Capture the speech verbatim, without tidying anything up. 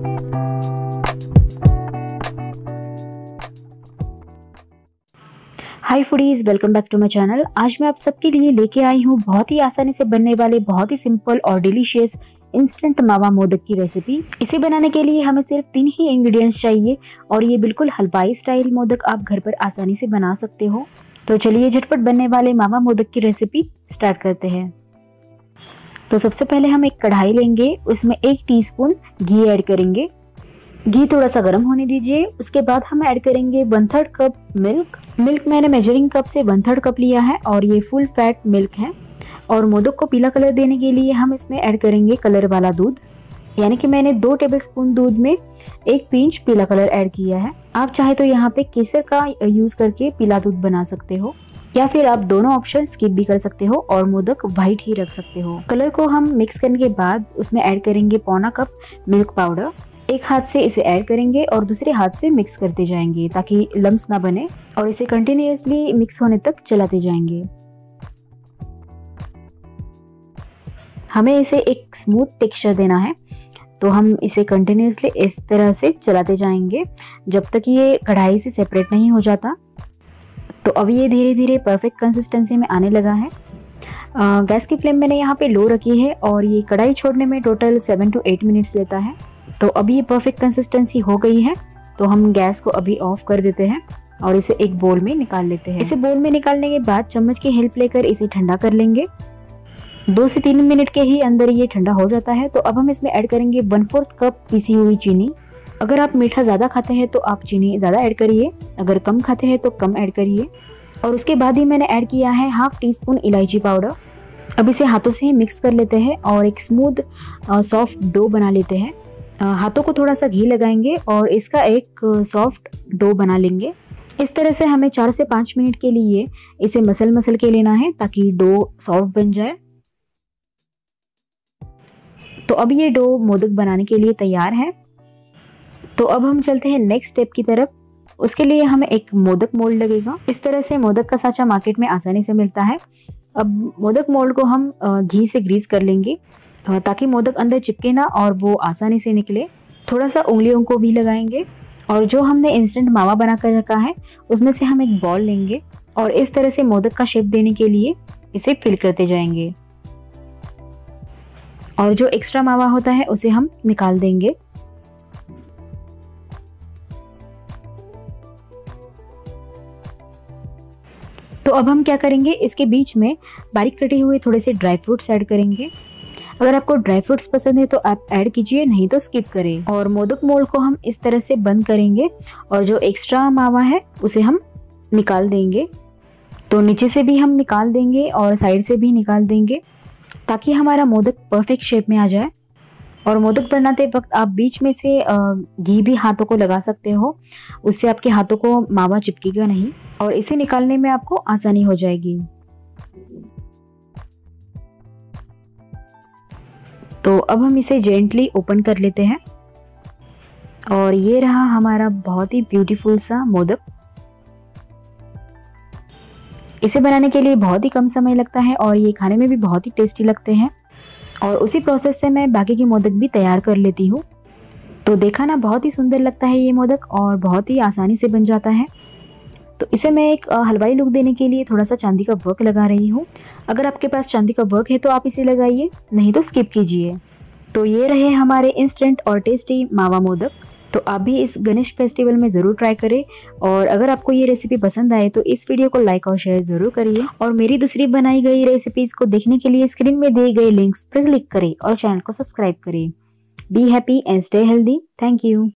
Hi foodies, welcome back to my channel. आज मैं आप सबके लिए लेके आई हूँ बहुत ही आसानी से बनने वाले, बहुत ही सिंपल और डिलीशियस इंस्टेंट मावा मोदक की रेसिपी। इसे बनाने के लिए हमें सिर्फ तीन ही इंग्रेडिएंट्स चाहिए और ये बिल्कुल हलवाई स्टाइल मोदक आप घर पर आसानी से बना सकते हो। तो चलिए झटपट बनने वाले मावा मोदक की रेसिपी स्टार्ट करते हैं। तो सबसे पहले हम एक कढ़ाई लेंगे, उसमें एक टीस्पून घी ऐड करेंगे। घी थोड़ा सा गर्म होने दीजिए। उसके बाद हम ऐड करेंगे one third cup milk. Milk मैंने मेजरिंग कप से वन थर्ड कप लिया है और ये फुल फैट मिल्क है। और मोदक को पीला कलर देने के लिए हम इसमें ऐड करेंगे कलर वाला दूध, यानी कि मैंने दो टेबलस्पून दूध में एक पिंच पीला कलर ऐड किया है। आप चाहे तो यहाँ पे केसर का यूज करके पीला दूध बना सकते हो, या फिर आप दोनों ऑप्शन स्किप भी कर सकते हो और मोदक व्हाइट ही रख सकते हो। कलर को हम मिक्स करने के बाद उसमें ऐड करेंगे पौना कप मिल्क पाउडर। एक हाथ से इसे ऐड करेंगे और दूसरे हाथ से मिक्स करते जाएंगे ताकि लम्स ना बने, और इसे कंटिन्यूअसली मिक्स होने तक चलाते जाएंगे। हमें इसे एक स्मूथ टेक्सचर देना है, तो हम इसे कंटिन्यूअसली इस तरह से चलाते जाएंगे जब तक ये कढ़ाई से सेपरेट नहीं हो जाता। तो अब ये धीरे धीरे परफेक्ट कंसिस्टेंसी में आने लगा है। आ, गैस की फ्लेम मैंने यहाँ पे लो रखी है और ये कढ़ाई छोड़ने में total seven to eight minutes लेता है। तो अभी ये परफेक्ट कंसिस्टेंसी हो गई है, तो हम गैस को अभी ऑफ कर देते हैं और इसे एक बोल में निकाल लेते हैं। इसे बोल में निकालने के बाद चम्मच की हेल्प लेकर इसे ठंडा कर लेंगे। दो से तीन मिनट के ही अंदर ये ठंडा हो जाता है। तो अब हम इसमें ऐड करेंगे वन फोर्थ कप पीसी हुई चीनी। अगर आप मीठा ज़्यादा खाते हैं तो आप चीनी ज़्यादा ऐड करिए, अगर कम खाते हैं तो कम ऐड करिए। और उसके बाद ही मैंने ऐड किया है हाफ टी स्पून इलायची पाउडर। अब इसे हाथों से ही मिक्स कर लेते हैं और एक स्मूथ सॉफ्ट डो बना लेते हैं। हाथों को थोड़ा सा घी लगाएंगे और इसका एक सॉफ्ट डो बना लेंगे। इस तरह से हमें चार से पाँच मिनट के लिए इसे मसल मसल के लेना है ताकि डो सॉफ्ट बन जाए। तो अब ये डो मोदक बनाने के लिए तैयार है। तो अब हम चलते हैं नेक्स्ट स्टेप की तरफ। उसके लिए हमें एक मोदक मोल्ड लगेगा। इस तरह से मोदक का साँचा मार्केट में आसानी से मिलता है। अब मोदक मोल्ड को हम घी से ग्रीस कर लेंगे ताकि मोदक अंदर चिपके ना और वो आसानी से निकले। थोड़ा सा उंगलियों को भी लगाएंगे और जो हमने इंस्टेंट मावा बना कर रखा है उसमें से हम एक बॉल लेंगे और इस तरह से मोदक का शेप देने के लिए इसे फिल करते जाएंगे। और जो एक्स्ट्रा मावा होता है उसे हम निकाल देंगे। तो अब हम क्या करेंगे, इसके बीच में बारीक कटे हुए थोड़े से ड्राई फ्रूट्स ऐड करेंगे। अगर आपको ड्राई फ्रूट्स पसंद है तो आप ऐड कीजिए, नहीं तो स्किप करें। और मोदक मोल्ड को हम इस तरह से बंद करेंगे और जो एक्स्ट्रा मावा है उसे हम निकाल देंगे। तो नीचे से भी हम निकाल देंगे और साइड से भी निकाल देंगे ताकि हमारा मोदक परफेक्ट शेप में आ जाए। और मोदक बनाते वक्त आप बीच में से घी भी हाथों को लगा सकते हो, उससे आपके हाथों को मावा चिपकेगा नहीं और इसे निकालने में आपको आसानी हो जाएगी। तो अब हम इसे जेंटली ओपन कर लेते हैं और ये रहा हमारा बहुत ही ब्यूटीफुल सा मोदक। इसे बनाने के लिए बहुत ही कम समय लगता है और ये खाने में भी बहुत ही टेस्टी लगते हैं। और उसी प्रोसेस से मैं बाकी के मोदक भी तैयार कर लेती हूँ। तो देखा ना, बहुत ही सुंदर लगता है ये मोदक और बहुत ही आसानी से बन जाता है। तो इसे मैं एक हलवाई लुक देने के लिए थोड़ा सा चांदी का वर्क लगा रही हूँ। अगर आपके पास चांदी का वर्क है तो आप इसे लगाइए, नहीं तो स्किप कीजिए। तो ये रहे हमारे इंस्टेंट और टेस्टी मावा मोदक। तो आप भी इस गणेश फेस्टिवल में ज़रूर ट्राई करें। और अगर आपको ये रेसिपी पसंद आए तो इस वीडियो को लाइक और शेयर ज़रूर करिए। और मेरी दूसरी बनाई गई रेसिपीज़ को देखने के लिए स्क्रीन में दिए गए लिंक्स पर क्लिक करें और चैनल को सब्सक्राइब करें। Be happy and stay healthy. Thank you.